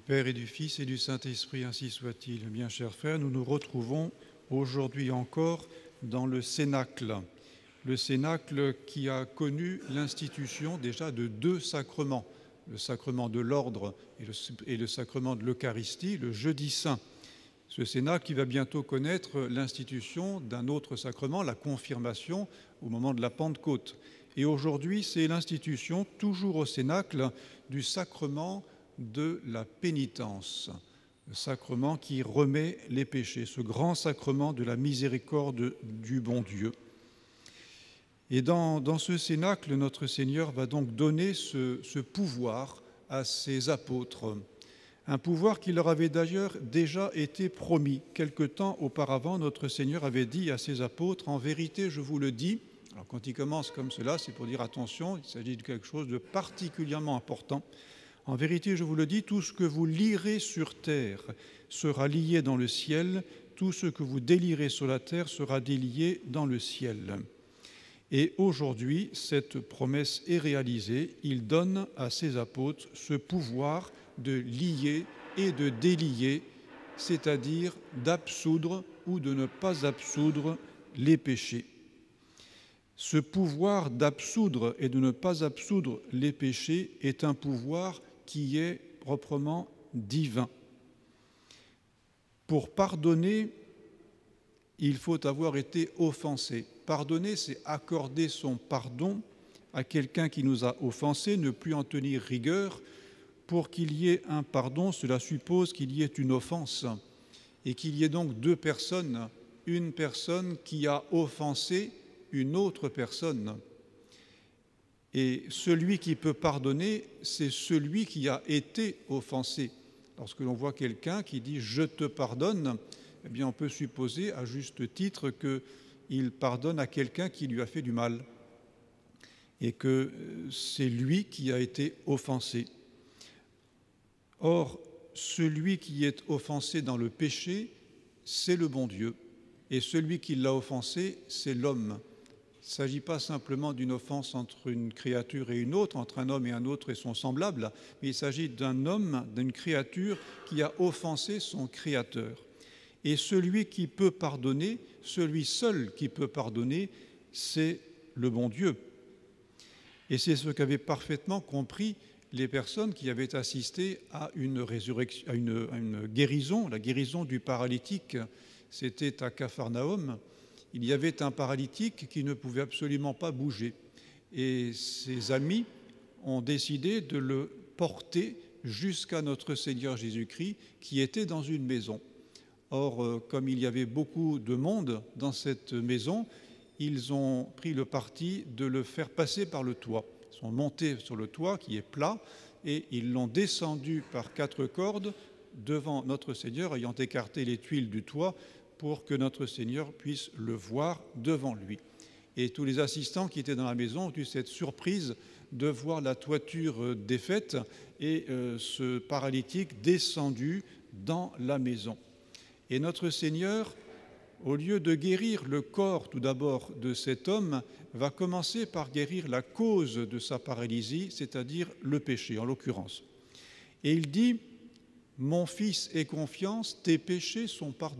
Père et du Fils et du Saint-Esprit, ainsi soit-il. Bien chers frères, nous nous retrouvons aujourd'hui encore dans le Cénacle. Le Cénacle qui a connu l'institution déjà de deux sacrements, le sacrement de l'ordre et le sacrement de l'Eucharistie, le jeudi saint. Ce Cénacle qui va bientôt connaître l'institution d'un autre sacrement, la confirmation, au moment de la Pentecôte. Et aujourd'hui, c'est l'institution, toujours au Cénacle, du sacrement de la pénitence, le sacrement qui remet les péchés, ce grand sacrement de la miséricorde du bon Dieu. Et dans ce Cénacle, notre Seigneur va donc donner ce pouvoir à ses apôtres, un pouvoir qui leur avait d'ailleurs déjà été promis. Quelque temps auparavant, notre Seigneur avait dit à ses apôtres, « En vérité, je vous le dis », alors quand il commence comme cela, c'est pour dire attention, il s'agit de quelque chose de particulièrement important. En vérité, je vous le dis, tout ce que vous lirez sur terre sera lié dans le ciel, tout ce que vous délierez sur la terre sera délié dans le ciel. Et aujourd'hui, cette promesse est réalisée. Il donne à ses apôtres ce pouvoir de lier et de délier, c'est-à-dire d'absoudre ou de ne pas absoudre les péchés. Ce pouvoir d'absoudre et de ne pas absoudre les péchés est un pouvoir qui est proprement divin. Pour pardonner, il faut avoir été offensé. Pardonner, c'est accorder son pardon à quelqu'un qui nous a offensés, ne plus en tenir rigueur. Pour qu'il y ait un pardon, cela suppose qu'il y ait une offense et qu'il y ait donc deux personnes, une personne qui a offensé une autre personne. Et celui qui peut pardonner, c'est celui qui a été offensé. Lorsque l'on voit quelqu'un qui dit « je te pardonne », eh bien on peut supposer à juste titre qu'il pardonne à quelqu'un qui lui a fait du mal et que c'est lui qui a été offensé. Or, celui qui est offensé dans le péché, c'est le bon Dieu. Et celui qui l'a offensé, c'est l'homme. Il ne s'agit pas simplement d'une offense entre une créature et une autre, entre un homme et un autre et son semblable, mais il s'agit d'un homme, d'une créature qui a offensé son Créateur. Et celui qui peut pardonner, celui seul qui peut pardonner, c'est le bon Dieu. Et c'est ce qu'avaient parfaitement compris les personnes qui avaient assisté à une résurrection, à une guérison, la guérison du paralytique. C'était à Capharnaüm. Il y avait un paralytique qui ne pouvait absolument pas bouger. Et ses amis ont décidé de le porter jusqu'à notre Seigneur Jésus-Christ, qui était dans une maison. Or, comme il y avait beaucoup de monde dans cette maison, ils ont pris le parti de le faire passer par le toit. Ils sont montés sur le toit qui est plat et ils l'ont descendu par 4 cordes devant notre Seigneur, ayant écarté les tuiles du toit pour que notre Seigneur puisse le voir devant lui. Et tous les assistants qui étaient dans la maison ont eu cette surprise de voir la toiture défaite et ce paralytique descendu dans la maison. Et notre Seigneur, au lieu de guérir le corps tout d'abord de cet homme, va commencer par guérir la cause de sa paralysie, c'est-à-dire le péché en l'occurrence. Et il dit « Mon fils, aie confiance, tes péchés sont pardonnés ».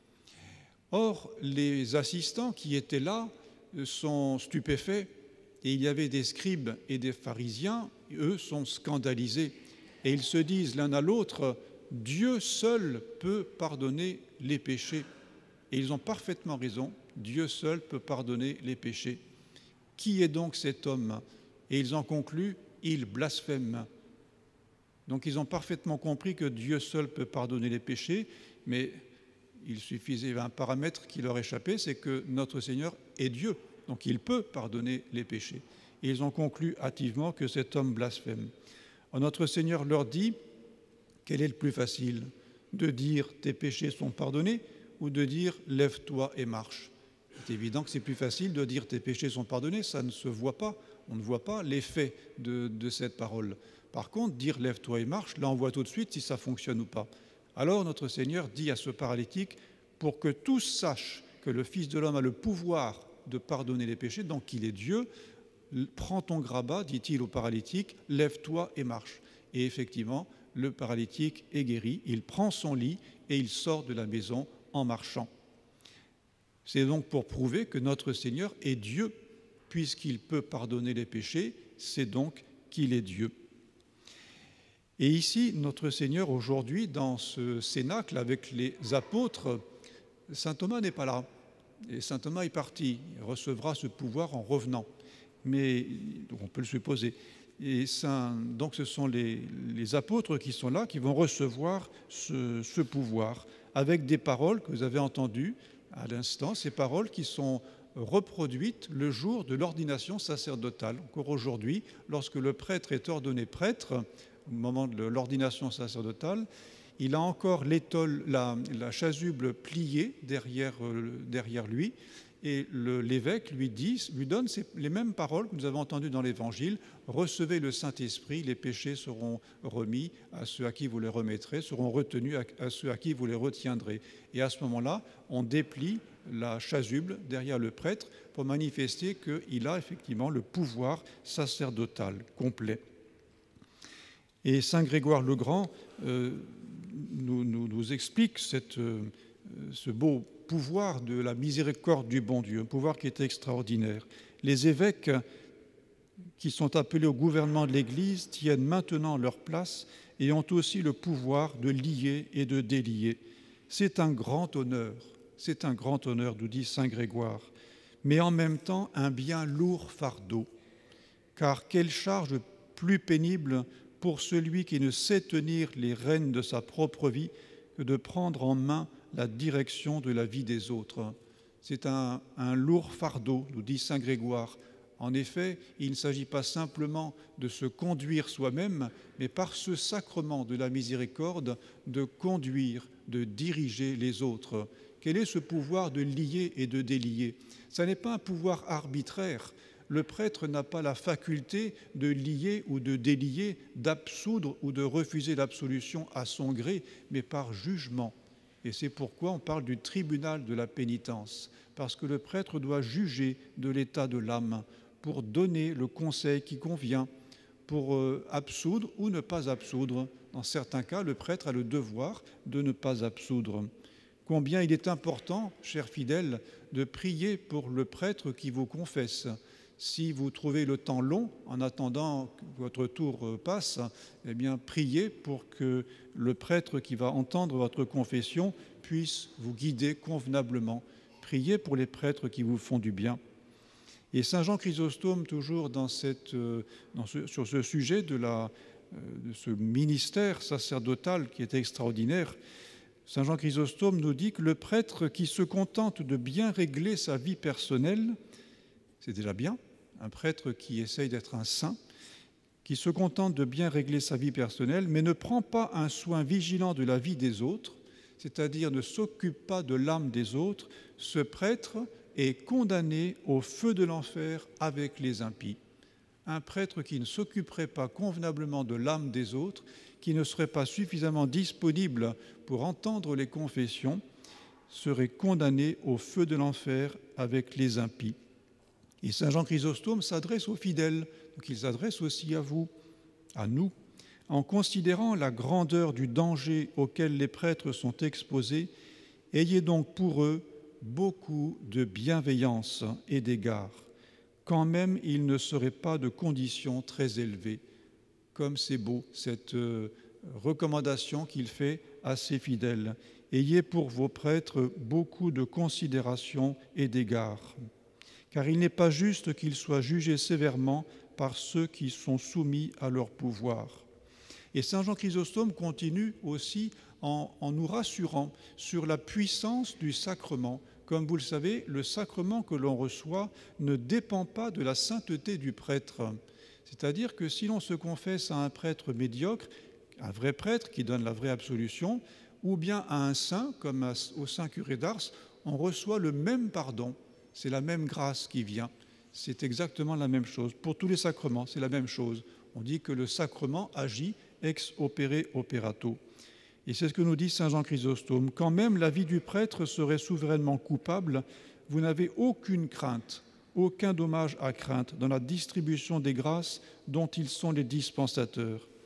Or, les assistants qui étaient là sont stupéfaits et il y avait des scribes et des pharisiens, eux sont scandalisés et ils se disent l'un à l'autre « Dieu seul peut pardonner les péchés ». Et ils ont parfaitement raison, Dieu seul peut pardonner les péchés. Qui est donc cet homme? Et ils en concluent, il blasphème. Donc ils ont parfaitement compris que Dieu seul peut pardonner les péchés, mais il suffisait d'un paramètre qui leur échappait, c'est que notre Seigneur est Dieu, donc il peut pardonner les péchés. Et ils ont conclu hâtivement que cet homme blasphème. Alors, notre Seigneur leur dit, quel est le plus facile? De dire tes péchés sont pardonnés ou de dire « lève-toi et marche ». C'est évident que c'est plus facile de dire « tes péchés sont pardonnés », ça ne se voit pas, on ne voit pas l'effet de cette parole. Par contre, dire « lève-toi et marche », là on voit tout de suite si ça fonctionne ou pas. Alors notre Seigneur dit à ce paralytique, pour que tous sachent que le Fils de l'homme a le pouvoir de pardonner les péchés, donc qu'il est Dieu, prends ton grabat, dit-il au paralytique, lève-toi et marche. Et effectivement, le paralytique est guéri. Il prend son lit et il sort de la maison en marchant. C'est donc pour prouver que notre Seigneur est Dieu, puisqu'il peut pardonner les péchés, c'est donc qu'il est Dieu. Et ici, notre Seigneur, aujourd'hui, dans ce cénacle avec les apôtres, saint Thomas n'est pas là. Et saint Thomas est parti. Il recevra ce pouvoir en revenant. Mais on peut le supposer. Et donc ce sont les apôtres qui sont là, qui vont recevoir ce pouvoir, avec des paroles que vous avez entendues à l'instant, ces paroles qui sont reproduites le jour de l'ordination sacerdotale. Encore aujourd'hui, lorsque le prêtre est ordonné prêtre, au moment de l'ordination sacerdotale, il a encore l'étole, la chasuble pliée derrière lui, et l'évêque lui donne les mêmes paroles que nous avons entendues dans l'Évangile. Recevez le Saint-Esprit, les péchés seront remis à ceux à qui vous les remettrez, seront retenus à ceux à qui vous les retiendrez. Et à ce moment-là, on déplie la chasuble derrière le prêtre pour manifester qu'il a effectivement le pouvoir sacerdotal complet. Et saint Grégoire le Grand nous explique ce beau pouvoir de la miséricorde du bon Dieu, un pouvoir qui est extraordinaire. Les évêques qui sont appelés au gouvernement de l'Église tiennent maintenant leur place et ont aussi le pouvoir de lier et de délier. C'est un grand honneur, nous dit saint Grégoire, mais en même temps un bien lourd fardeau, car quelle charge plus pénible pour celui qui ne sait tenir les rênes de sa propre vie que de prendre en main la direction de la vie des autres. C'est un lourd fardeau, nous dit saint Grégoire. En effet, il ne s'agit pas simplement de se conduire soi-même, mais par ce sacrement de la miséricorde, de conduire, de diriger les autres. Quel est ce pouvoir de lier et de délier? Ce n'est pas un pouvoir arbitraire. Le prêtre n'a pas la faculté de lier ou de délier, d'absoudre ou de refuser l'absolution à son gré, mais par jugement. Et c'est pourquoi on parle du tribunal de la pénitence, parce que le prêtre doit juger de l'état de l'âme pour donner le conseil qui convient, pour absoudre ou ne pas absoudre. Dans certains cas, le prêtre a le devoir de ne pas absoudre. Combien il est important, chers fidèles, de prier pour le prêtre qui vous confesse. Si vous trouvez le temps long, en attendant que votre tour passe, eh bien, priez pour que le prêtre qui va entendre votre confession puisse vous guider convenablement. Priez pour les prêtres qui vous font du bien. Et saint Jean Chrysostome, toujours sur ce sujet de ce ministère sacerdotal qui est extraordinaire, saint Jean Chrysostome nous dit que le prêtre qui se contente de bien régler sa vie personnelle, c'est déjà bien, un prêtre qui essaye d'être un saint, qui se contente de bien régler sa vie personnelle, mais ne prend pas un soin vigilant de la vie des autres, c'est-à-dire ne s'occupe pas de l'âme des autres, ce prêtre est condamné au feu de l'enfer avec les impies. Un prêtre qui ne s'occuperait pas convenablement de l'âme des autres, qui ne serait pas suffisamment disponible pour entendre les confessions, serait condamné au feu de l'enfer avec les impies. Et saint Jean Chrysostome s'adresse aux fidèles, donc il s'adresse aussi à vous, à nous, en considérant la grandeur du danger auquel les prêtres sont exposés. Ayez donc pour eux beaucoup de bienveillance et d'égard, quand même il ne serait pas de conditions très élevées. Comme c'est beau, cette recommandation qu'il fait à ses fidèles. Ayez pour vos prêtres beaucoup de considération et d'égard, car il n'est pas juste qu'ils soient jugés sévèrement par ceux qui sont soumis à leur pouvoir. Et saint Jean Chrysostome continue aussi en nous rassurant sur la puissance du sacrement. Comme vous le savez, le sacrement que l'on reçoit ne dépend pas de la sainteté du prêtre. C'est-à-dire que si l'on se confesse à un prêtre médiocre, un vrai prêtre qui donne la vraie absolution, ou bien à un saint, comme au saint curé d'Ars, on reçoit le même pardon. C'est la même grâce qui vient. C'est exactement la même chose. Pour tous les sacrements, c'est la même chose. On dit que le sacrement agit ex opere operato. Et c'est ce que nous dit saint Jean Chrysostome. Quand même la vie du prêtre serait souverainement coupable, vous n'avez aucune crainte, aucun dommage à craindre dans la distribution des grâces dont ils sont les dispensateurs.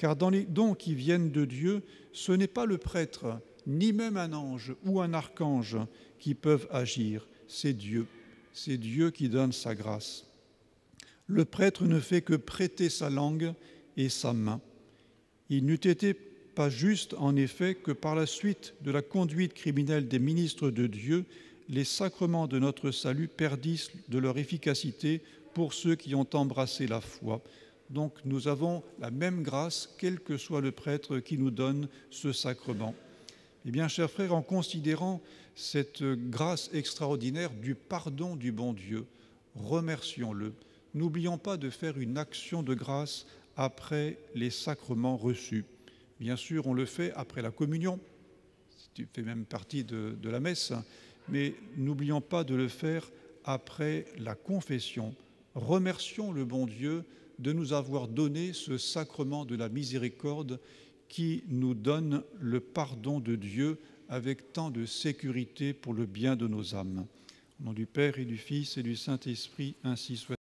Car dans les dons qui viennent de Dieu, ce n'est pas le prêtre, ni même un ange ou un archange qui peuvent agir, c'est Dieu. C'est Dieu qui donne sa grâce. Le prêtre ne fait que prêter sa langue et sa main. Il n'eût été pas juste, en effet, que par la suite de la conduite criminelle des ministres de Dieu, les sacrements de notre salut perdissent de leur efficacité pour ceux qui ont embrassé la foi. Donc nous avons la même grâce, quel que soit le prêtre qui nous donne ce sacrement. Eh bien, chers frères, en considérant cette grâce extraordinaire du pardon du bon Dieu, remercions-le. N'oublions pas de faire une action de grâce après les sacrements reçus. Bien sûr, on le fait après la communion, tu fais même partie de la messe, mais n'oublions pas de le faire après la confession. Remercions le bon Dieu de nous avoir donné ce sacrement de la miséricorde qui nous donne le pardon de Dieu avec tant de sécurité pour le bien de nos âmes. Au nom du Père et du Fils et du Saint-Esprit, ainsi soit.